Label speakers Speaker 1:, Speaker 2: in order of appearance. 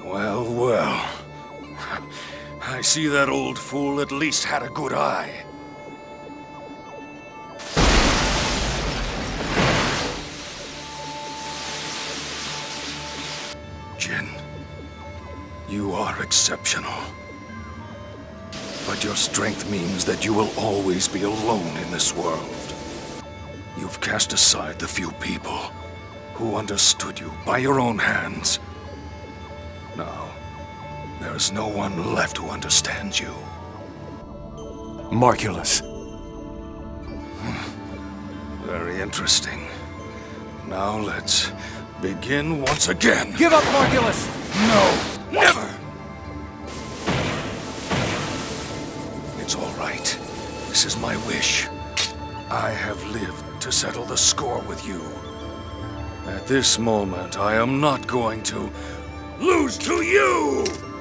Speaker 1: Well, well. I see that old fool at least had a good eye. Jin, you are exceptional. But your strength means that you will always be alone in this world. You've cast aside the few people who understood you by your own hands. Now, there is no one left who understands you.
Speaker 2: Margulis.
Speaker 1: Very interesting. Now let's begin once again.
Speaker 2: Give up, Margulis!
Speaker 1: No, never! It's all right. This is my wish. I have lived to settle the score with you. At this moment, I am not going to lose to you!